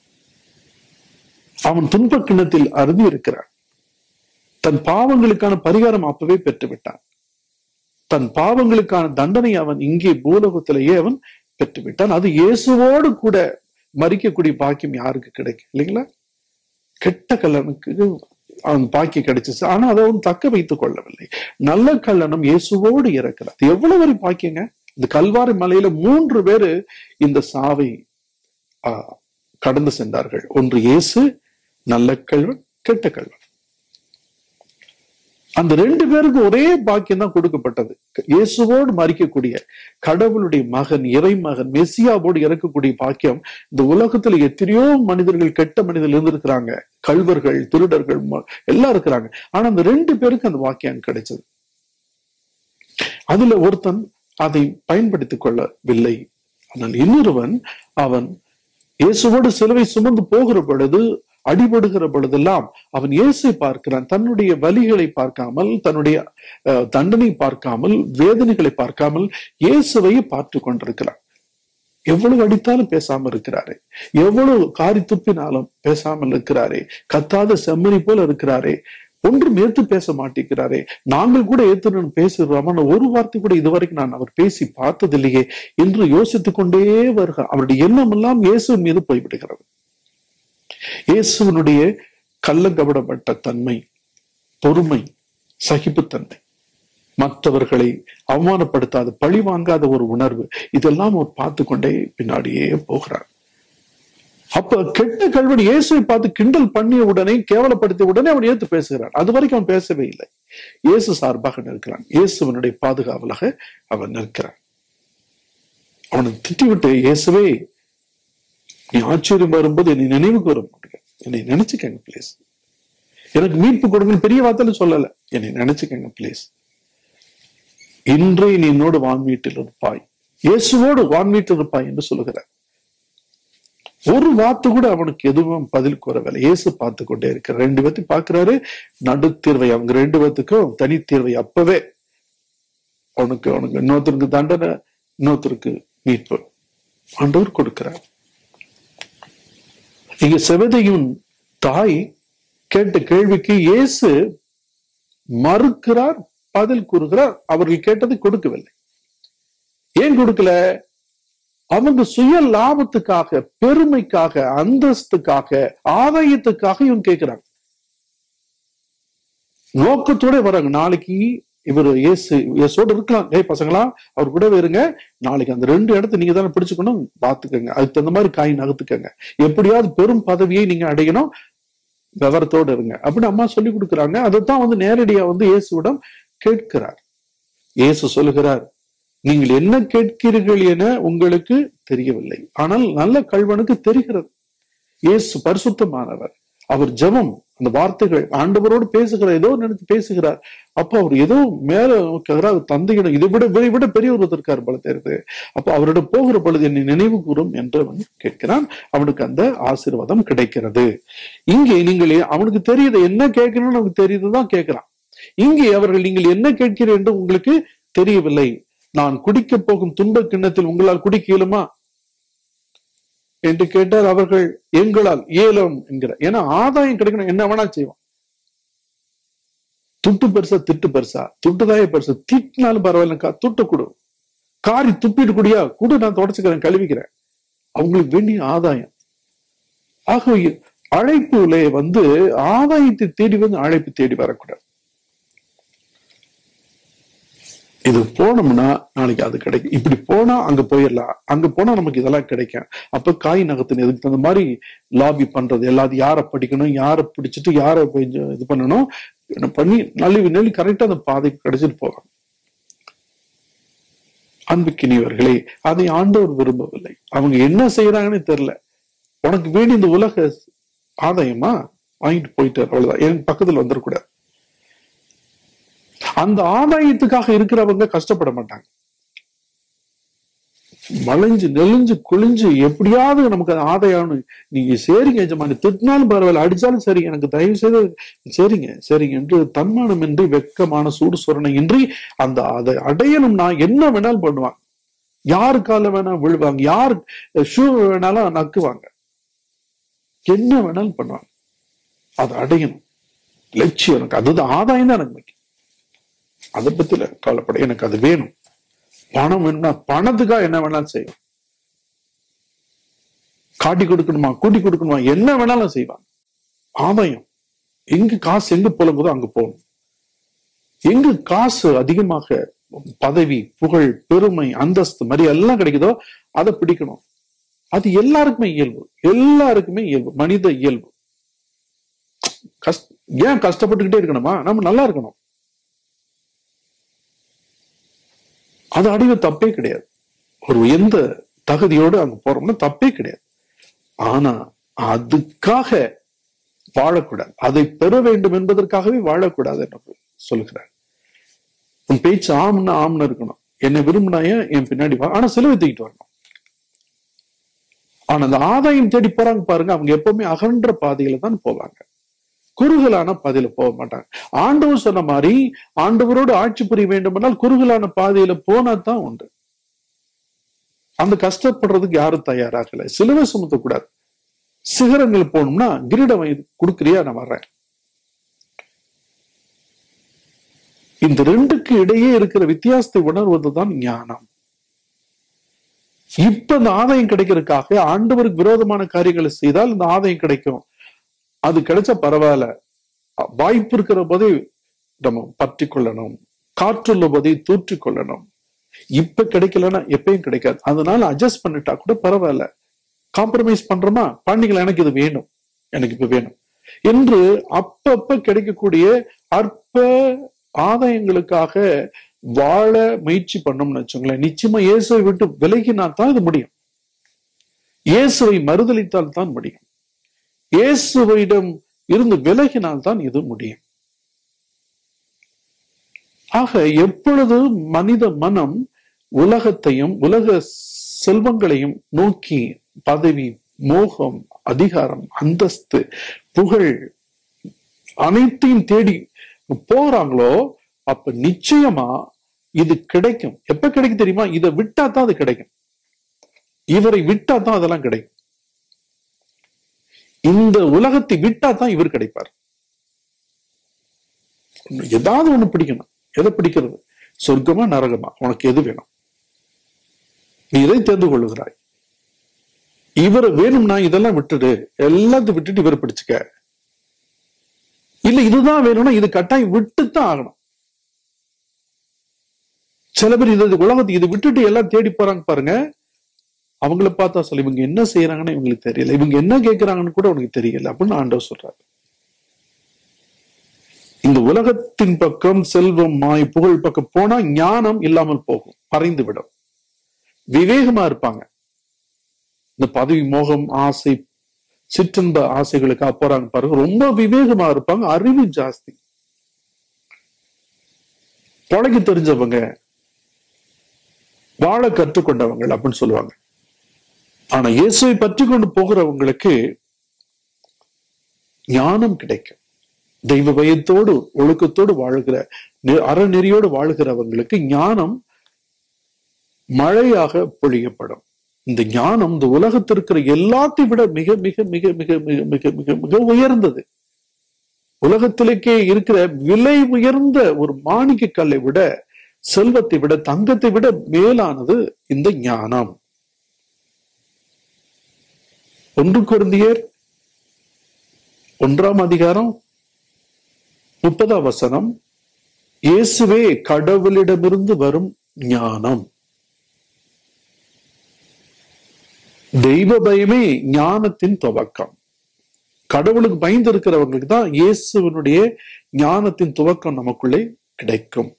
அவன் துன்ப கிண்ணத்தில் அருந்தி இருக்கிறான். தன் பாவங்களுக்கான பரிகாரம் அப்பவே பெற்று விட்டான். தன் பாவங்களுக்கான தண்டனை அவன் இங்கே பூலோகத்திலேயே அவன் பெற்று விட்டான். அது இயேசுவோடு கூட மறிக்கக்கூடிய பாக்கியம் யாருக்கு கிடைக்கும் இல்லைங்களா? கெட்ட கல்லனுக்கு அவன் பாக்கி கிடைச்சிச்சு, ஆனா அதை அவன் தக்க வைத்துக் கொள்ளவில்லை. நல்ல கல்லனும் இயேசுவோடு இருக்கிறார். எவ்வளவு வரை பாக்கியங்க! இந்த கல்வாரி மலையில மூன்று பேரு இந்த சாவை ஆஹ் கடந்து சென்றார்கள். ஒன்று இயேசு, நல்ல கல்வன், கெட்ட கல்வன். அந்த ரெண்டு பேருக்கு ஒரே பாக்கியம் தான் கொடுக்கப்பட்டது. இயேசுவோடு மறிக்கக்கூடிய கடவுளுடைய மகன், இறை மகன், மெசியாவோடு இறக்கக்கூடிய பாக்கியம் இந்த உலகத்துல எத்தனையோ மனிதர்கள், கெட்ட மனிதர்கள் இருந்திருக்கிறாங்க, கள்வர்கள், திருடர்கள் எல்லாம் இருக்கிறாங்க. ஆனா அந்த ரெண்டு பேருக்கு அந்த வாக்கியம் கிடைச்சது. அதுல ஒருத்தன் அதை பயன்படுத்திக் கொள்ளவில்லை. ஆனால் இன்னொருவன் அவன் இயேசுவோடு சிலுவை சுமந்து போகிற பொழுது, அடிபடுகிற பொழுதெல்லாம் அவன் இயேசை பார்க்கிறான். தன்னுடைய வலிகளை பார்க்காமல், தன்னுடைய தண்டனை பார்க்காமல், வேதனைகளை பார்க்காமல் இயேசுவையை பார்த்து கொண்டிருக்கிறான். எவ்வளவு அடித்தாலும் பேசாம இருக்கிறாரே, எவ்வளவு காரி துப்பினாலும் பேசாமல் இருக்கிறாரே, கத்தாத செம்மறி போல இருக்கிறாரே, ஒன்றும் ஏத்து பேச மாட்டேங்கிறாரே. நாங்கள் கூட ஏத்து பேசுகிறோம், ஒரு வார்த்தை கூட இதுவரைக்கும் நான் அவர் பேசி பார்த்ததில்லையே என்று யோசித்துக் கொண்டே வருகிறார். அவருடைய எண்ணம் எல்லாம் இயேசுவின் மீது போய்விடுகிறது. இயேசுவனுடைய கள்ளங்கபடப்பட்ட தன்மை, பொறுமை, சகிப்புத்தன்மை, மற்றவர்களை அவமானப்படுத்தாத, பழி வாங்காத ஒரு உணர்வு, இதெல்லாம் அவர் பார்த்து கொண்டே பின்னாடியே போகிறார். அப்ப கெட்ட கல்வன் இயேசுவை பார்த்து கிண்டல் பண்ணிய உடனே, கேவலப்படுத்திய உடனே அவன் ஏத்து பேசுகிறான். அது வரைக்கும் அவன் பேசவே இல்லை. இயேசு சார்பாக நிற்கிறான், இயேசுவனுடைய பாதுகாவலாக அவன் நிற்கிறான். அவனை திட்டிவிட்டு, இயேசுவே நீ ஆச்சரியம் வரும்போது என்னை நினைவுக்கு வர முடியும், என்னை நினைச்சுக்கங்க பிளீஸ், எனக்கு மீட்பு கொடுங்க. பெரிய வார்த்தையில சொல்லல, என்னை நினைச்சுக்கங்க பிளீஸ், இன்றே நீ என்னோடு வான் வீட்டில் இருப்பாய், இயேசுவோடு வான் வீட்டில் இருப்பாய் என்று சொல்லுகிறார். ஒரு வார்த்தை கூட அவனுக்கு எதுவும் பதில் கூறவில்லை. இயேசு பார்த்து கொண்டே இருக்கிறார். ரெண்டு பேர்த்தையும் பார்க்கிறாரு, நடுத்தீர்வை, அவங்க ரெண்டு பேர்த்துக்கும் தனித்தீர்வை. அப்பவே அவனுக்கு அவனுக்கு இன்னொருத்தருக்கு தண்டனை, இன்னொருத்தருக்கு மீட்பு ஆண்டவர் கொடுக்கிறார். இங்க செவதையும் தாய் கேட்ட கேள்விக்கு இயேசு மறுக்கிறார், பதில் கூறுகிறார். அவர்கள் கேட்டதை கொடுக்கவில்லை. ஏன் கொடுக்கல? அவங்க சுய லாபத்துக்காக, பெருமைக்காக, அந்தஸ்துக்காக, ஆதாயத்துக்காக இவங்க கேட்கிறாங்க. நோக்கத்தோட வராங்க. நாளைக்கு இவர் இயேசு இயேசோட இருக்கலாம், ஏய் பசங்களா அவர் கூட இருங்க, நாளைக்கு அந்த ரெண்டு இடத்த நீங்க தானே பிடிச்சுக்கணும், பாத்துக்கங்க, அதுக்கு தகுந்த மாதிரி காய் நகர்த்துக்கங்க, எப்படியாவது பெரும் பதவியை நீங்க அடையணும், விவரத்தோடு இருங்க அப்படின்னு அம்மா சொல்லி கொடுக்குறாங்க. அதைத்தான் வந்து நேரடியா வந்து இயேசுவிடம் கேட்கிறார். இயேசு சொல்லுகிறார், நீங்கள் என்ன கேட்கிறீர்கள் என உங்களுக்கு தெரியவில்லை, ஆனால் நல்ல கள்வனுக்கு தெரிகிறது. இயேசு பரிசுத்தமானவர். அவர் ஜெபம், அந்த வார்த்தைகள் ஆண்டவரோடு பேசுகிறார், ஏதோ நினைத்து பேசுகிறார். அப்ப அவர் ஏதோ மேல தந்தையிடம் இதை விட இதை விட பெரியவர் இருக்கார் போல தெரியுது. அப்ப அவரிடம் போகிற பொழுது என்னை நினைவு கூறும் என்று அவன் கேட்கிறான். அவனுக்கு அந்த ஆசீர்வாதம் கிடைக்கிறது. இங்கே நீங்கள் அவனுக்கு தெரியுது, என்ன கேட்கணும்னு அவனுக்கு தெரியுதுதான் கேட்கிறான். இங்கே அவர்கள் நீங்கள் என்ன கேட்கிறீர்கள் என்று உங்களுக்கு தெரியவில்லை, நான் குடிக்க போகும் துன்ப கிண்ணத்தில் உங்களால் குடிக்க இயலுமா என்று கேட்டால் அவர்கள் எங்களால் இயலும் என்கிற. ஏன்னா ஆதாயம் கிடைக்கணும், என்ன வேணா செய்வோம். துட்டு பெருசா திட்டு பெருசா, துட்டுதாய பெருசா, திட்டினாலும் பரவாயில்லக்கா, துட்டு கொடு, காரி துப்பிட்டு குடியா கூட, நான் தொடச்சுக்கிறேன், கழுவிக்கிறேன். அவங்களுக்கு வேண்டிய ஆதாயம். ஆகவே அழைப்புல வந்து ஆதாயத்தை தேடி வந்து அழைப்பு தேடி வரக்கூடாது. இது போனோம்னா நாளைக்கு அது கிடைக்கும், இப்படி போனா அங்க போயிடலாம், அங்க போனா நமக்கு இதெல்லாம் கிடைக்கும். அப்ப காய் நகத்தின இதுக்கு தகுந்த மாதிரி லாபி பண்றது, எல்லாத்தையும் யாரை படிக்கணும், யாரை பிடிச்சிட்டு யாரை இது பண்ணணும் பண்ணி நழுவி நெல்லி கரெக்டா அந்த பாதைக்கு கிடைச்சிட்டு போவாங்க. அன்புக்கினியவர்களே, அதை ஆண்டவர் விரும்பவில்லை. அவங்க என்ன செய்யறாங்கன்னு தெரியல. உனக்கு வேண்டிய இந்த உலக ஆதாயமா வாங்கிட்டு போயிட்டு அவ்வளவுதான், என் பக்கத்துல வந்துடக்கூடாது. அந்த ஆதாயத்துக்காக இருக்கிறவங்க கஷ்டப்பட மாட்டாங்க. வளைஞ்சு நெளிஞ்சு குளிஞ்சு எப்படியாவது நமக்கு ஆதாயம், நீங்க சரிங்க எஜமானி, திட்டினாலும் பரவாயில்ல, அடிச்சாலும் சரி, எனக்கு தயவு செய்து சரிங்க சரிங்க என்று தன்மானம் இன்றி, வெட்கமான சூடு சொரணை இன்றி அந்த அதை அடையணும்னா என்ன வேணாலும் பண்ணுவாங்க. யாரு கால வேணா விழுவாங்க, யாரு ஷூ வேணாலும் நக்குவாங்க, என்ன வேணாலும் பண்ணுவாங்க. அதை அடையணும் லட்சியம், எனக்கு அதுதான் ஆதாயம் தான் எனக்கு முக்கியம். அதை பத்தி கவலைப்பட, எனக்கு அது வேணும். பணம் வேணும்னா பணத்துக்காக என்ன வேணாலும் செய்வோம். காட்டி கொடுக்கணுமா, கூட்டி கொடுக்கணுமா, என்ன வேணாலும் செய்வாங்க. ஆதாயம் எங்க காசு எங்க புலம்புதோ அங்க போகணும். எங்க காசு அதிகமாக பதவி, புகழ், பெருமை, அந்தஸ்து மாதிரி எல்லாம் கிடைக்குதோ அதை பிடிக்கணும். அது எல்லாருக்குமே இயல்பு, எல்லாருக்குமே இயல்பு, மனித இயல்பு. கஷ்ட ஏன் கஷ்டப்பட்டுக்கிட்டே இருக்கணுமா, நம்ம நல்லா இருக்கணும். அது அடைவு தப்பே கிடையாது. ஒரு எந்த தகுதியோடு அங்க போறோம்னா தப்பே கிடையாது. ஆனா அதுக்காக வாழக்கூடாது, அதை பெற வேண்டும் என்பதற்காகவே வாழக்கூடாது என்று சொல்லுகிறார். உன் பேச்சு ஆம்னா ஆம்னு இருக்கணும், என்னை விரும்பினாய என் பின்னாடி வா, ஆனா சிலுவை தூக்கிட்டு வரணும். ஆனா அந்த ஆதாயம் தேடி போறாங்க பாருங்க, அவங்க எப்பவுமே அகன்ற பாதையில தான் போவாங்க, குறுகலான பாதையில போக மாட்டாங்க. ஆண்டவர் சொன்ன மாதிரி ஆண்டவரோடு ஆட்சி புரிய வேண்டுமென்றால் குறுகலான பாதையில போனா தான் உண்டு. அந்த கஷ்டப்படுறதுக்கு யாரும் தயாராகல. சிலுவை சுமத்த கூடாது. சிகரங்கள் போகணும்னா கிரீடம் கொடுக்குறியா, நான் வர்றேன். இந்த ரெண்டுக்கு இடையே இருக்கிற வித்தியாசத்தை உணர்வதுதான் ஞானம். இப்ப இந்த ஆதாயம் கிடைக்கிறதுக்காக ஆண்டவருக்கு விரோதமான காரியங்களை செய்தால் இந்த ஆதாயம் கிடைக்கும். அது கிடைச்சா பரவாயில்ல, வாய்ப்பு இருக்கிற போதே நம்ம பற்றி கொள்ளணும், காற்றுள்ள போதே தூற்றி கொள்ளணும். இப்ப கிடைக்கலன்னா எப்பயும் கிடைக்காது. அதனால அட்ஜஸ்ட் பண்ணிட்டா கூட பரவாயில்ல, காம்ப்ரமைஸ் பண்றோமா, பண்ணிக்கலாம், எனக்கு இது வேணும், எனக்கு இப்ப வேணும் என்று அப்பப்ப கிடைக்கக்கூடிய அற்ப ஆதாயங்களுக்காக வாழ முயற்சி பண்ணோம்னு வச்சுங்களேன், நிச்சயமா இயேசுவை விட்டு விலகினா தான் இது முடியும். இயேசுவை மறுதளித்தால் தான் முடியும். இயேசுவிடம் இருந்து விலகினால் தான் இது முடியும். ஆக எப்பொழுது மனித மனம் உலகத்தையும் உலக செல்வங்களையும் நோக்கி பதவி, மோகம், அதிகாரம், அந்தஸ்து, புகழ் அனைத்தையும் தேடி போறாங்களோ அப்ப நிச்சயமா இது கிடைக்கும். எப்ப கிடைக்கும் தெரியுமா? இதை விட்டா தான் அது கிடைக்கும். இவரை விட்டா தான் அதெல்லாம் கிடைக்கும். இந்த உலகத்தை விட்டா தான் இவர் கிடைப்பார். ஏதாவது ஒண்ணு பிடிக்கணும். எதை பிடிக்கிறது? சொர்க்கமா நரகமா? உனக்கு எது வேணும்? நீ இதை தெரிந்து கொள்ளுகிறாய். இவரை வேணும்னா இதெல்லாம் விட்டுடு, எல்லாத்தையும் விட்டுட்டு இவரை பிடிச்சுக்க. இல்ல இதுதான் வேணும்னா இது கட்டாயம் விட்டுத்தான் ஆகணும். சில பேர் இது உலகத்தை இதை விட்டுட்டு எல்லாம் தேடி போறாங்க பாருங்க. அவங்கள பார்த்தா சொல்ல இவங்க என்ன செய்யறாங்கன்னு இவங்களுக்கு தெரியல, இவங்க என்ன கேட்கிறாங்கன்னு கூட உனக்கு தெரியல அப்படின்னு ஆண்டவர் சொல்றாரு. இந்த உலகத்தின் பக்கம் செல்வம் மாய் புகழ் பக்கம் போனா ஞானம் இல்லாமல் போகும், மறைந்து விடும். விவேகமா இருப்பாங்க. இந்த பதவி மோகம் ஆசை சிற்றின்ப ஆசைகளுக்காக போறாங்க பாருங்க, ரொம்ப விவேகமா இருப்பாங்க, அறிவு ஜாஸ்தி, பழகி தெரிஞ்சவங்க, வாழ கற்றுக்கொண்டவங்க அப்படின்னு சொல்லுவாங்க. ஆனா இயேசுவை பற்றி கொண்டு போகிறவங்களுக்கு ஞானம் கிடைக்கும். தெய்வ பயத்தோடு ஒழுக்கத்தோடு வாழுகிற அறநெறியோடு வாழ்கிறவங்களுக்கு ஞானம் மழையாக பொழியப்படும். இந்த ஞானம் இந்த உலகத்திற்கிற எல்லாத்தையும் விட மிக மிக மிக மிக மிக மிக மிக மிக உயர்ந்தது. உலகத்திலேயே இருக்கிற விலை உயர்ந்த ஒரு மாணிக்க கல்லை விட, செல்வத்தை விட, தங்கத்தை விட மேலானது இந்த ஞானம். ஒன்று கொரிந்தியர் ஒன்றாம் அதிகாரம் முப்பதாம் வசனம், இயேசுவே கடவுளிடமிருந்து வரும் ஞானம். தெய்வ பயமே ஞானத்தின் துவக்கம். கடவுளுக்கு பயந்து இருக்கிறவங்களுக்கு தான் இயேசுவனுடைய ஞானத்தின் துவக்கம் நமக்குள்ளே கிடைக்கும்.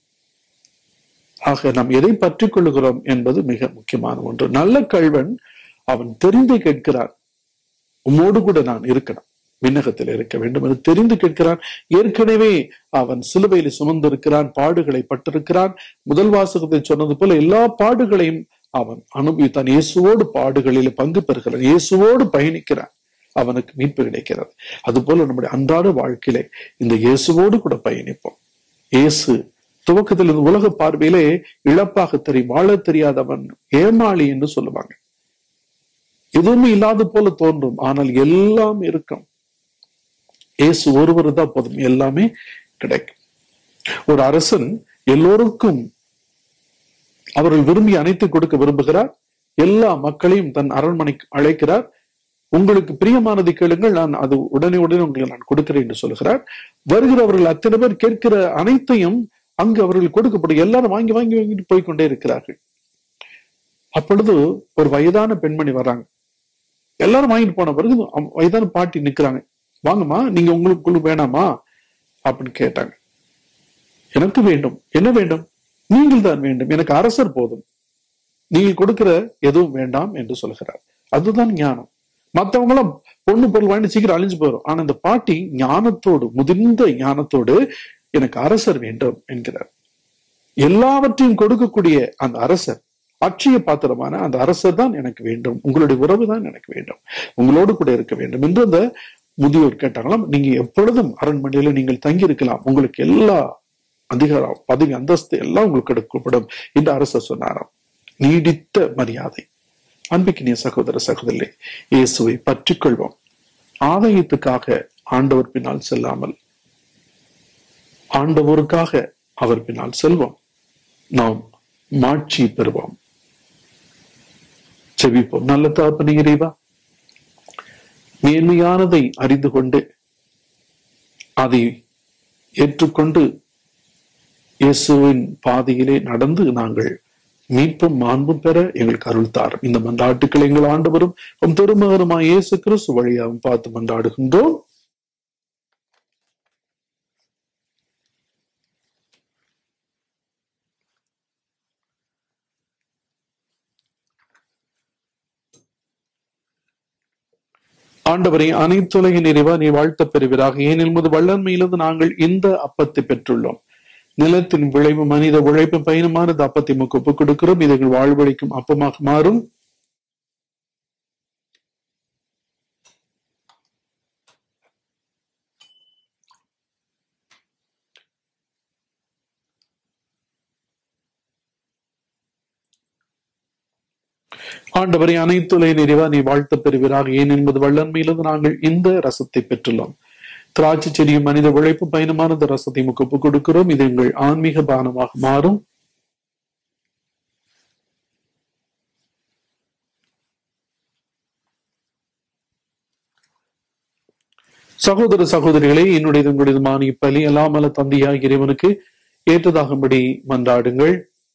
ஆக நாம் எதை பற்றி கொள்ளுகிறோம் என்பது மிக முக்கியமான ஒன்று. நல்ல கள்வன் அவன் தெரிந்து கேட்கிறான், உம்மோடு கூட நான் இருக்கணும், விண்ணகத்தில் இருக்க வேண்டும் என்று தெரிந்து கேட்கிறான். ஏற்கனவே அவன் சிலுவையில் சுமந்திருக்கிறான், பாடுகளை பட்டிருக்கிறான். முதல் வாசகத்தை சொன்னது போல எல்லா பாடுகளையும் அவன் அனுபவித்தான். இயேசுவோடு பாடுகளில் பங்கு பெறுகிறான், இயேசுவோடு பயணிக்கிறான், அவனுக்கு மீட்பு கிடைக்கிறது. அது போல நம்முடைய அன்றாட வாழ்க்கையிலே இந்த இயேசுவோடு கூட பயணிப்போம். இயேசு துவக்கத்தில் இந்த உலக பார்வையிலே இழப்பாக தெரியும், வாழ தெரியாதவன், ஏமாளி என்று சொல்லுவாங்க. எதுவுமே இல்லாத போல தோன்றும், ஆனால் எல்லாம் இருக்கும். இயேசு ஒருவர் தான் போதும், எல்லாமே கிடைக்கும். ஒரு அரசன் எல்லோருக்கும் அவர்கள் விரும்பி அனைத்து கொடுக்க விரும்புகிறார். எல்லா மக்களையும் தன் அரண்மனைக்கு அழைக்கிறார். உங்களுக்கு பிரியமானதை கேளுங்கள், நான் அது உடனே உடனே உங்களுக்கு நான் கொடுக்கிறேன் என்று சொல்கிறார். வருகிறவர்கள் அத்தனை பேர் கேட்கிற அனைத்தையும் அங்கு அவர்கள் கொடுக்கப்படும். எல்லாரும் வாங்கி வாங்கி வாங்கிட்டு போய்கொண்டே இருக்கிறார்கள். அப்பொழுது ஒரு வயதான பெண்மணி வர்றாங்க. எல்லாரும் வாங்கிட்டு போன பிறகு வயதான பாட்டி நிக்கிறாங்க. வாங்கம்மா, நீங்க உங்களுக்கு வேணாமா அப்படின்னு கேட்டாங்க. எனக்கு வேண்டும். என்ன வேண்டும்? நீங்கள் தான் வேண்டும், எனக்கு அரசர் போதும், நீங்கள் கொடுக்கிற எதுவும் வேண்டாம் என்று சொல்கிறார். அதுதான் ஞானம். மற்றவங்களும் பொண்ணு பொருள் வாங்கி சீக்கிரம் அழிஞ்சு போயிடும். ஆனா இந்த பாட்டி ஞானத்தோடு, முதிர்ந்த ஞானத்தோடு எனக்கு அரசர் வேண்டும் என்கிறார். எல்லாவற்றையும் கொடுக்கக்கூடிய அந்த அரசர், அட்சய பாத்திரமான அந்த அரசர் தான் எனக்கு வேண்டும், உங்களுடைய உறவு தான் எனக்கு வேண்டும், உங்களோடு கூட இருக்க வேண்டும் என்று அந்த முதியோர் கேட்டாங்களாம். நீங்க எப்பொழுதும் அரண்மனையில நீங்கள் தங்கி இருக்கலாம், உங்களுக்கு எல்லா அதிகாரம், பதவி, அந்தஸ்து எல்லாம் உங்களுக்கு கொடுக்கப்படும் என்று அரசர் சொன்னாராம். நீடித்த மரியாதை. அன்பிக்கினிய சகோதர சகோதரி, இயேசுவை பற்றி கொள்வோம். ஆதாயத்துக்காக ஆண்டவர் பின்னால் செல்லாமல் ஆண்டவருக்காக அவர் பின்னால் செல்வோம். நாம் மாட்சி பெறுவோம். செவிப்போம். நல்ல தகப்பனே இறைவா, மேன்மையானதை அறிந்து கொண்டு அதை ஏற்றுக்கொண்டு இயேசுவின் பாதையிலே நடந்து நாங்கள் மீட்பும் மாண்பும் பெற எங்களுக்கு அருள் தாரும். இந்த மன்றாட்டுக்களை எங்கள் ஆண்டவரும் உம் திருமகனுமாய் இயேசு கிறிஸ்து வழியாகவும் பார்த்து மன்றாடுகின்றோம். ஆண்டவரை அனைத்துலகின் நிறைவா நீ வாழ்த்த பெறுவீராக. ஏனில் முது வல்லன்மையிலிருந்து நாங்கள் இந்த அப்பத்தை பெற்றுள்ளோம். நிலத்தின் விளைவு மனித உழைப்பு பயணமானது அப்பத்தை முக்கு ஒப்புக் கொடுக்கிறோம். இது எங்கள் வாழ்வழிக்கும் அப்பமாக மாறும். ஆண்டவரை அனைத்துலை நிறைவா நீ வாழ்த்த பெறுவீராக. ஏன் என்பது வல்லன்மையிலிருந்து நாங்கள் இந்த ரசத்தை பெற்றுள்ளோம். திராட்சை செடியும் மனித உழைப்பு பயணமானது ரசத்தை முகப்பு கொடுக்கிறோம். இது எங்கள் ஆன்மீக பானமாக மாறும். சகோதர சகோதரிகளே, என்னுடைய உங்களுடையதுமான இப்பலி எல்லாம் அல்ல தந்தையாகிய இறைவனுக்கு ஏற்றதாகும்படி மன்றாடுங்கள்.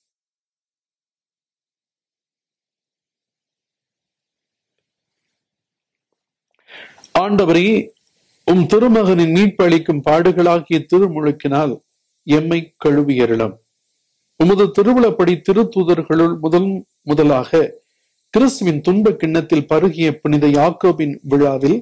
ஆண்டவரே, உம் திருமகனின் மீட்பு அளிக்கும் பாடுகளாகிய திருமுழுக்கினால் எம்மை கழுவியருளும். உமது திருவிழப்படி திருத்தூதர்களுள் முதல் முதலாக கிறிஸ்துவின் துன்ப கிண்ணத்தில் பருகிய புனித யாக்கோபின் விழாவில்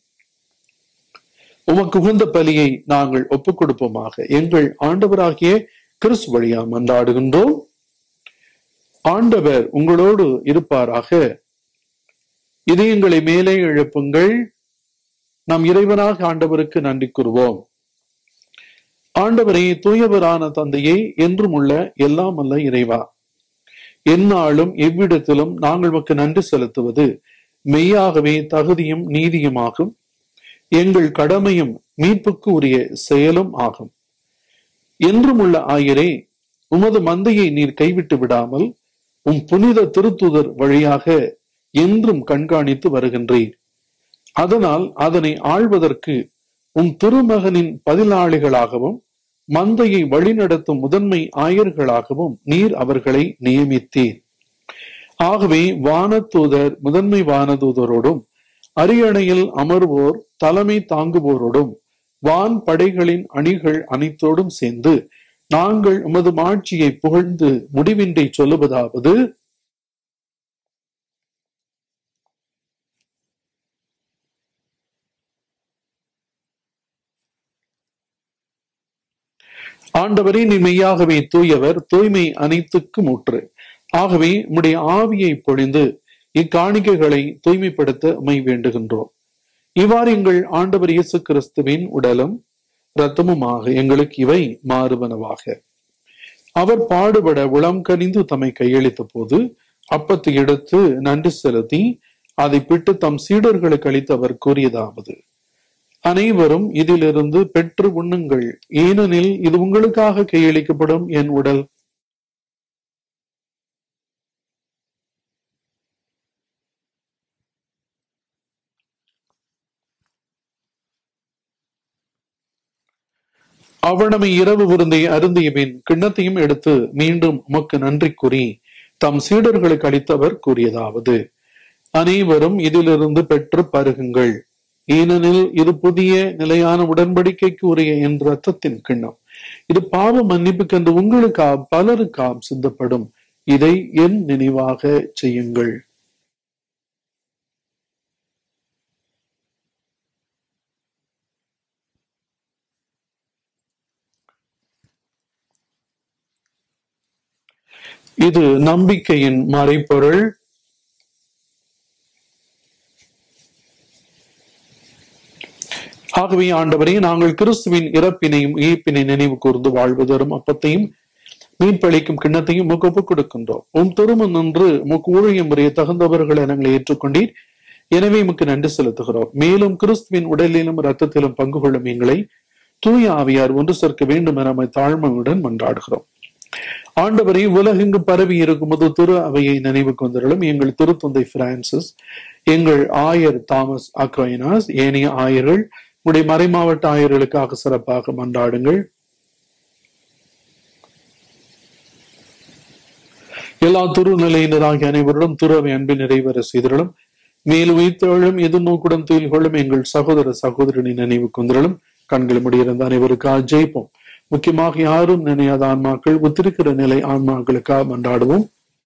உமக்கு உகந்த பலியை நாங்கள் ஒப்புக் கொடுப்போமாக. எங்கள் ஆண்டவராகிய கிறிஸ்து வழியா மன்றாடுகின்றோம். ஆண்டவர் உங்களோடு இருப்பாராக. இதயங்களை மேலே எழுப்புங்கள். நாம் இறைவனாக ஆண்டவருக்கு நன்றி கூறுவோம். ஆண்டவரே, தூயவரான தந்தையே, என்றும் உள்ள எல்லாம் அல்ல இறைவா, எந்நாளும் எவ்விடத்திலும் நாங்கள் உமக்கு நன்றி செலுத்துவது மெய்யாகவே தகுதியும் நீதியுமாகும். எங்கள் கடமையும் மீட்புக்கு உரிய செயலும் ஆகும். என்றும் உள்ள ஆயரே, உமது மந்தையை நீர் கைவிட்டு விடாமல் உம் புனித திருத்தூதர் வழியாக என்றும் கண்காணித்து வருகின்றீர். அதனால் அதனை ஆள்வதற்கு உம் திருமகனின் பதிலாளிகளாகவும் மந்தையை வழிநடத்தும் முதன்மை ஆயர்களாகவும் நீர் அவர்களை நியமித்தீர். ஆகவே வானதூதர் முதன்மை வானதூதரோடும் அரியணையில் அமர்வோர் தலைமை தாங்குவோரோடும் வான் படைகளின் அணிகள் அனைத்தோடும் சேர்ந்து நாங்கள் உமது மாட்சியை புகழ்ந்து முடிவின்றி சொல்லுவதாவது: ஆண்டவரே, நீ மெய்யாகவே தூயவர், தூய்மை அனைத்துக்கும் ஊற்று. ஆகவே உம்முடைய ஆவியை பொழிந்து இக்காணிக்கைகளை தூய்மைப்படுத்த உம்மை வேண்டுகின்றோம். இவ்வாறு எங்கள் ஆண்டவர் இயேசு கிறிஸ்துவின் உடலும் இரத்தமுமாக எங்களுக்கு இவை மாறுவனவாக. அவர் பாடுபட உளம் கனிந்து தம்மை கையளித்த போது அப்பத்தை எடுத்து நன்றி செலுத்தி அதை பிட்டு தம் சீடர்களுக்கு அளித்து அவர் கூறியதாவது: அனைவரும் இதிலிருந்து பெற்று உண்ணுங்கள், ஏனெனில் இது உங்களுக்காக கையளிக்கப்படும் என் உடல். அவ்வளமை இரவு விருந்தை அருந்திய பின் கிண்ணத்தையும் எடுத்து மீண்டும் உமக்கு நன்றி கூறி தம் சீடர்களுக்கு அளித்தவர் கூறியதாவது: அனைவரும் இதிலிருந்து பெற்று பருகுங்கள், ஏனெனில் இது புதிய நிலையான உடன்படிக்கைக்கு உரிய என் இரத்தத்தின் கிண்ணம். இது பாவ மன்னிப்புக்கென்று உங்களுக்கா பலருக்காம் சிந்தப்படும். இதை என் நினைவாக செய்யுங்கள். இது நம்பிக்கையின் மறைபொருள். ஆகவே ஆண்டவரே, நாங்கள் கிறிஸ்துவின் இறப்பினையும் உயிர்ப்பினை நினைவு கூர்ந்து வாழ்வதரும் அப்பத்தையும் மீட்பளிக்கும் கிண்ணத்தையும் உமக்கு ஒப்புக் கொடுக்கின்றோம். உம் திருமண் நின்று உமக்கு ஊழியம் முறைய தகுந்தவர்களை நாங்கள் ஏற்றுக்கொண்டீர். எனவே உமக்கு நன்றி செலுத்துகிறோம். மேலும் கிறிஸ்துவின் உடலிலும் இரத்தத்திலும் பங்கு கொள்ளும் எங்களை தூய ஆவியார் ஒன்று சேர்க்க வேண்டும் என நம்மை தாழ்மையுடன் மன்றாடுகிறோம். ஆண்டவரை, உலகெங்கு பரவி இருக்கும் போது திரு அவையை நினைவு கொண்டிருளும். எங்கள் திருத்தந்தை பிரான்சிஸ், எங்கள் ஆயர் தாமஸ் அக்வைனாஸ், ஏனைய ஆயர்கள், உடைய மறைமாவட்ட ஆயர்களுக்காக சிறப்பாக மன்றாடுங்கள். எல்லா திருநிலையினராகிய அனைவருடன் திரு அவை அன்பின் நிறைவேற செய்திருளும். மேலும் உயிர்த்தெழும் எதிர்நோக்குடன் துயில் கொள்ளும் எங்கள் சகோதர சகோதரனை நினைவு கொண்டிருளும். கண்கள் முடியிருந்த அனைவருக்காக ஜெயிப்போம். முக்கியமாக யாரும் நினையாத ஆன்மாக்கள், ஒத்திருக்கிற நிலை ஆன்மாக்களுக்காக மன்றாடுவோம்.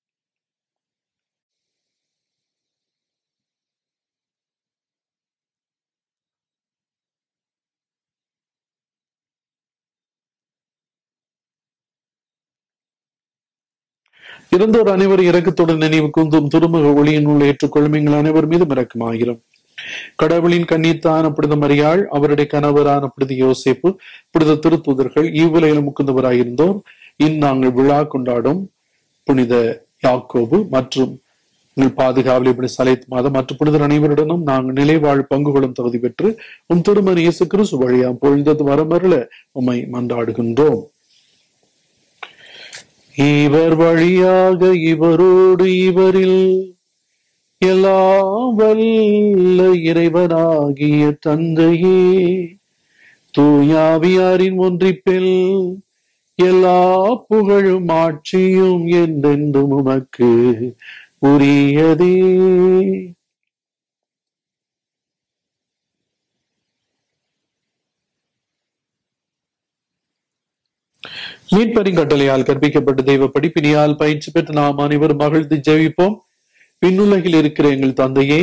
இறந்தோர் அனைவரும் இரக்கத்துடன் நினைவு கூந்தும் திருமுக ஒளியின் உள்ள ஏற்றுக்கொள்ளும் எங்கள் அனைவர் மீதும் இரக்கமாகிறோம். கடவுளின் கன்னித்தான புனித மரியாள், அவருடைய கணவரான புனித யோசேப்பு, புனித திருத்தூதர்கள், இவ்வுலகிலும் முக்குந்தவராயிருந்தோர், இந்நாங்கள் விழா கொண்டாடும் புனித யாக்கோபு மற்றும் பாதுகாவலி புனித சலேத் மாதம் மற்றும் புனிதர் அனைவருடனும் நாங்கள் நிலைவாழ் பங்கு கொள்ளும் தகுதி பெற்று உம் திருமண இயேசு கிறிஸ்து வழியா பொழுந்தது வரமருள உம்மை மன்றாடுகின்றோம். இவர் வழியாக, இவரோடு, இவரில் எல்லாம் வல்ல இறைவனாகிய தந்தையே, தூயாவியாரின் ஒன்றிப்பில் எல்லா புகழும் ஆட்சியும் என்றென்றும் உமக்கு உரியதே. மீட்பரின் கட்டளையால் கற்பிக்கப்பட்ட தெய்வ படிப்பினியால் பயிற்சி பெற்று நாம் அனைவரும் மகிழ்ந்து ஜெபிப்போம். விண்ணுலகில் இருக்கிற எங்கள் தந்தையே,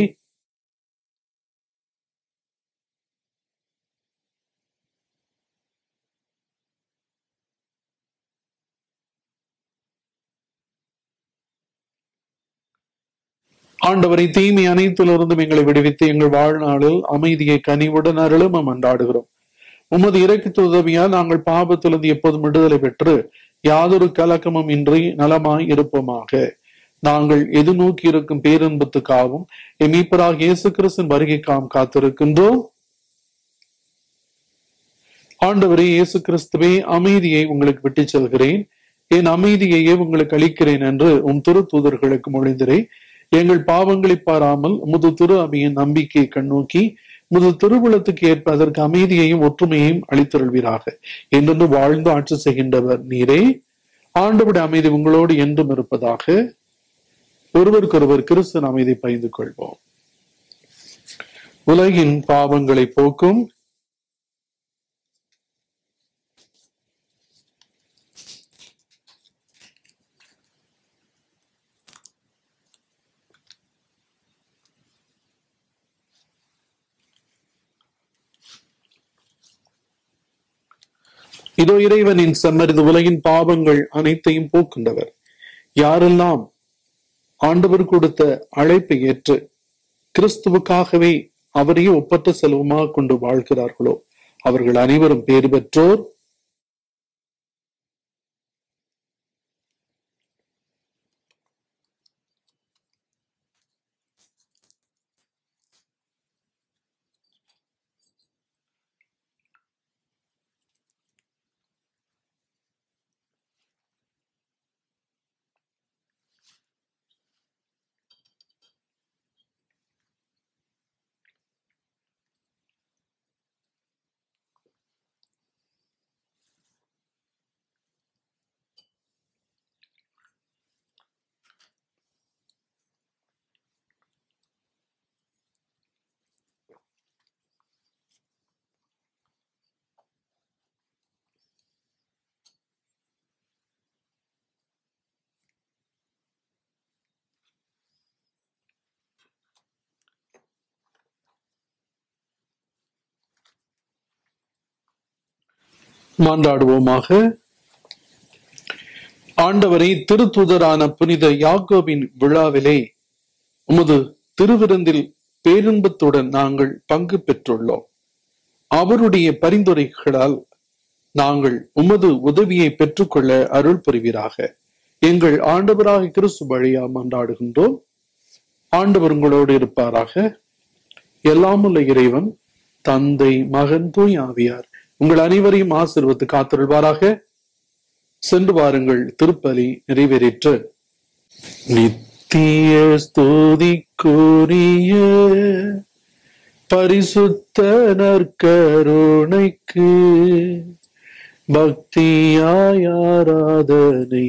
ஆண்டவரை தீமை அனைத்திலிருந்தும் எங்களை விடுவித்து எங்கள் வாழ்நாளில் அமைதியை கனிவுடன் அருளும் மன்றாடுகிறோம். உமது இறைக்கு உதவியால் நாங்கள் பாவத்திலிருந்து எப்போதும் விடுதலை பெற்று யாதொரு கலக்கமும் இன்றி நலமாய் இருப்போமாக. நாங்கள் எதிர்நோக்கி இருக்கும் பேரின்பத்துக்காகவும் எமீப்பராக இயேசு கிறிஸ்துவின் வருகைக்காகவும் காத்திருக்கின்றோம். ஆண்டவரே இயேசு கிறிஸ்துவே, அமைதியை உங்களுக்கு விட்டு செல்கிறேன், என் அமைதியையே உங்களுக்கு அளிக்கிறேன் என்று உம் திரு தூதர்களுக்கு மொழிந்தரே. எங்கள் பாவங்களை பாராமல் உமது திரு அவையின் நம்பிக்கையை கண்ணோக்கி முது திருவுளத்துக்கு ஏற்ப அதற்கு அமைதியையும் ஒற்றுமையையும் அளித்தருள்வீராக. என்றென்று வாழ்ந்து ஆட்சி செய்கின்றவர் நீரே. ஆண்டவருடைய அமைதி உங்களோடு என்றும் இருப்பதாக. ஒருவருக்கொருவர் கிறிஸ்துவின் அமைதி பகிர்ந்து கொள்வோம். உலகின் பாவங்களை போக்கும் இதோ இறைவனின் செம்மறிந்து உலகின் பாவங்கள் அனைத்தையும் போக்கின்றவர். யாரெல்லாம் ஆண்டவர் கொடுத்த அழைப்பை ஏற்று கிறிஸ்துவுக்காகவே அவரையே ஒப்பற்ற செல்வமாக கொண்டு வாழ்கிறார்களோ அவர்கள் அனைவரும் பேறு பெற்றோர். மன்றாடுவோமாக. ஆண்டவரை, திருத்தூதரான புனித யாக்கோபின் விழாவிலே உமது திருவிருந்தில் பேரின்பத்துடன் நாங்கள் பங்கு பெற்றுள்ளோம். அவருடைய பரிந்துரைகளால் நாங்கள் உமது உதவியை பெற்றுக்கொள்ள அருள் புரிவீராக. எங்கள் ஆண்டவராக கிறிஸ்து வழியா மன்றாடுகின்றோம். ஆண்டவர் உங்களோடு இருப்பாராக. எல்லாமுள்ள இறைவன் தந்தை, மகன், தூய் ஆவியார் உங்கள் அனைவரையும் ஆசீர்வதித்து காத்தருள்வாராக. சென்று வாருங்கள், திருப்பலி நிறைவேறிற்று. நித்திய ஸ்துதிக்குரிய பரிசுத்த நற்கருணைக்கு பக்தியாய் ஆராதனை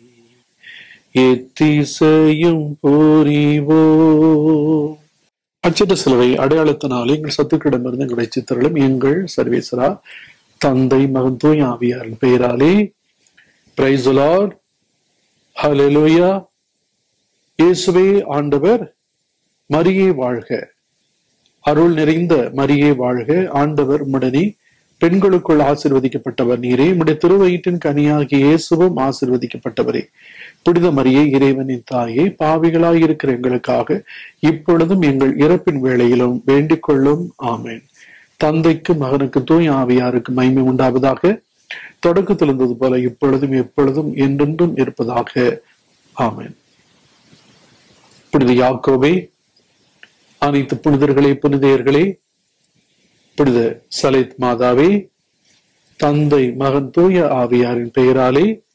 எத்திசையும் புரிவோம். அச்சிட்ட சிலுவை அடையாளத்தினாலே எங்கள் சத்துக்களிடமிருந்து எங்களை சித்தர்களும் எங்கள் சர்வேசரா தந்தை, மகன், தூய் ஆவியாரின் பெயராலே. Praise the lord. ஹல்லேலூயா. இயேசுவே ஆண்டவர். மரியே வாழ்க. அருள் நிறைந்த மரியே வாழ்க. ஆண்டவர் உம்முடனே, பெண்களுக்குள் ஆசீர்வதிக்கப்பட்டவர் நீரே. உம்முடைய திருவயிற்றின் கனியாகிய இயேசுவும் ஆசீர்வதிக்கப்பட்டவரே. புனித மரியே, இறைவனின் தாயே, பாவிகளாய் இருக்கிற எங்களுக்காக இப்பொழுதும் எங்கள் இறப்பின் வேளையிலும் வேண்டிக் கொள்ளும். ஆமேன். தந்தைக்கு, மகனுக்கு, தூய் ஆவியாருக்கு மகிமை உண்டாவதாக. தொடக்கத்தில் இருந்தது போல இப்பொழுதும் எப்பொழுதும் என்றென்றும் இருப்பதாக. ஆமேன். புனித யாக்கோபே, அனைத்து புனிதர்களே, புனிதையர்களே, புனித சலேத் மாதாவே, தந்தை, மகன், தூய ஆவியாரின் பெயராலே